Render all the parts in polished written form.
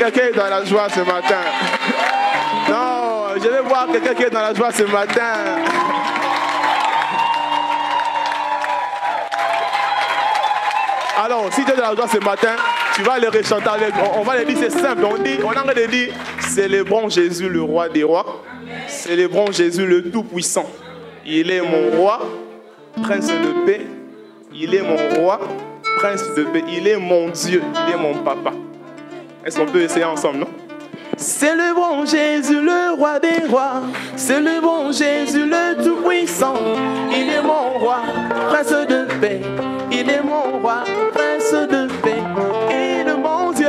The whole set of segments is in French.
quelqu'un est dans la joie ce matin. Non, je vais voir quelqu'un qui est dans la joie ce matin. Alors, si tu es dans la joie ce matin, tu vas les rechanter avec. On va les dire, c'est simple. On est en train de dire, célébrons Jésus, le roi des rois. Célébrons Jésus, le tout-puissant. Il est mon roi, prince de paix. Il est mon roi, prince de paix. Il est mon Dieu, il est mon papa. Est-ce qu'on peut essayer ensemble, non? Célébrons Jésus, le roi des rois. Célébrons Jésus, le tout-puissant. Il est mon roi, prince de paix. Il est mon roi, prince de paix. Il est mon Dieu.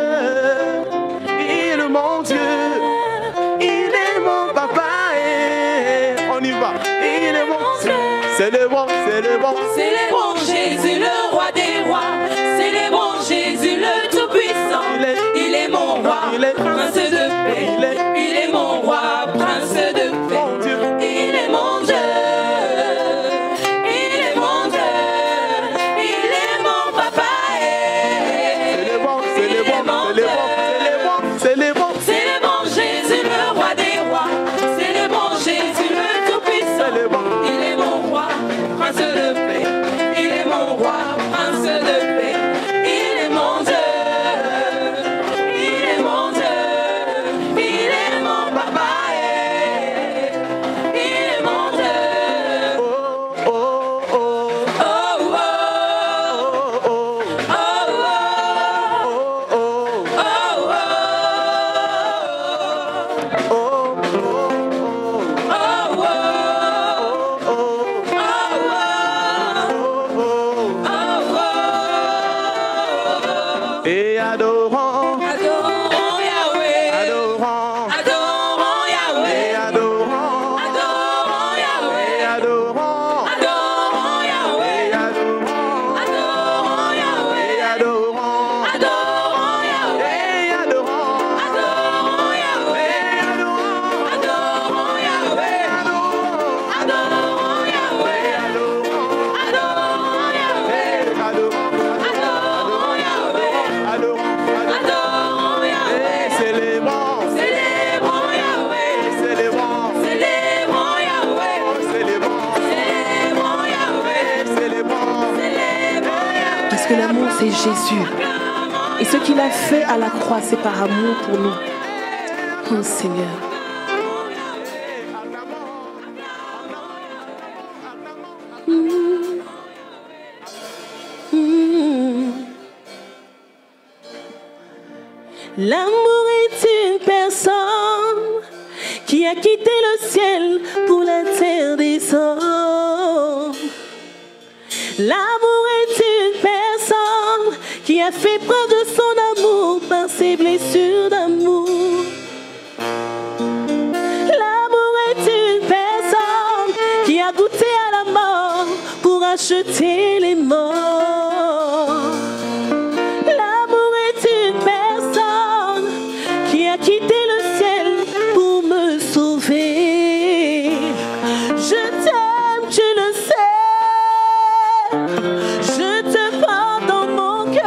Il est mon Dieu. Il est mon papa. Et on y va. Il est mon Dieu. Célébrons, célébrons. Célébrons Jésus, le roi des rois. Célébrons Jésus, le tout-puissant. Il est mon roi, prince de paix. Il est mon roi, prince de paix. Il est mon Dieu. Il est mon Dieu. Il est mon papa. Célébrons, célébrons, célébrons, célébrons. Célébrons Jésus, le roi des rois. Célébrons Jésus, le tout-puissant. Il est mon roi, prince de paix. Il est mon roi, prince de paix. Il est mon Dieu. Il est mon Dieu. Il est mon papa. Il est mon Dieu. Oh, oh, oh. Oh, oh. Oh, oh. Oh, oh. Oh, oh. Oh, oh. Et adorons, Adorons Yahweh. adorons, Adorons Yahweh. et adorons, Adorons Yahweh. et adorons, Adorons Yahweh. et adorons, Adorons Yahweh. et adorons, Adorons Yahweh. et adorons, Adorons Yahweh. et adorons, Adorons Yahweh. Adorons Yahweh. Adorons Yahweh. Adorons Yahweh. Adorons Yahweh. Célébrons, Célébrons Yahweh. célébrons, Célébrons Yahweh. célébrons, Célébrons Yahweh. célébrons. Célébrons Yahweh. Parce que l'amour, c'est Jésus. Et ce qu'il a fait à la croix, c'est par amour pour nous. Oh Seigneur. L'amour est une personne qui a quitté le ciel pour la terre des hommes. L'amour est une personne qui a fait preuve de son amour par ses blessures d'amour. L'amour est une personne qui a goûté à la mort pour acheter les morts. L'amour est une personne qui a quitté le ciel pour me sauver. Je t'aime, tu le sais. Je te porte dans mon cœur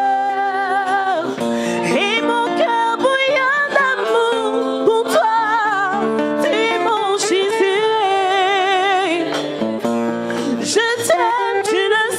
et mon cœur bouillonne d'amour pour toi. Tu es mon Jésus. Je t'aime, tu le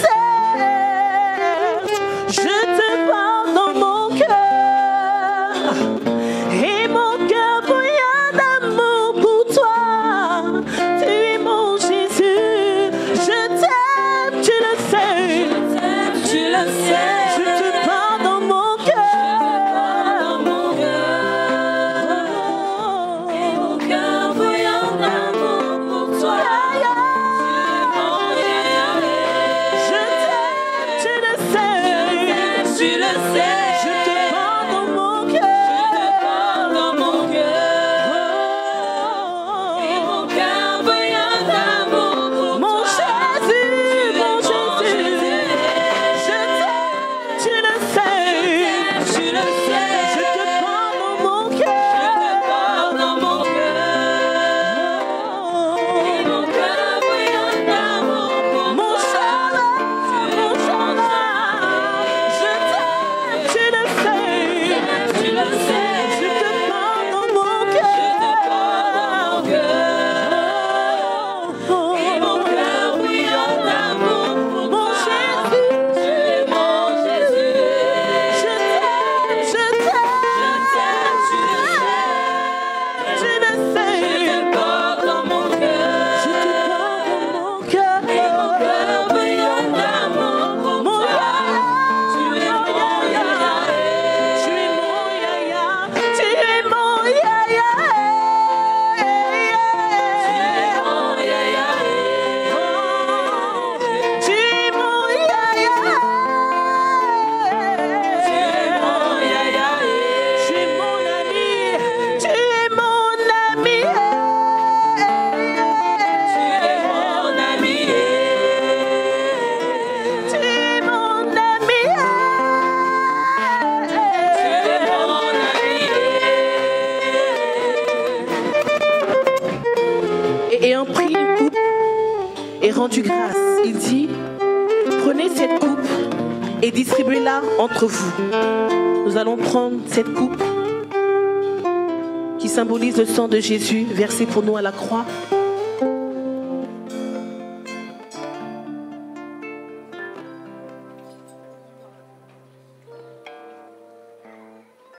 et rendu grâce. Il dit, prenez cette coupe et distribuez-la entre vous. Nous allons prendre cette coupe qui symbolise le sang de Jésus versé pour nous à la croix.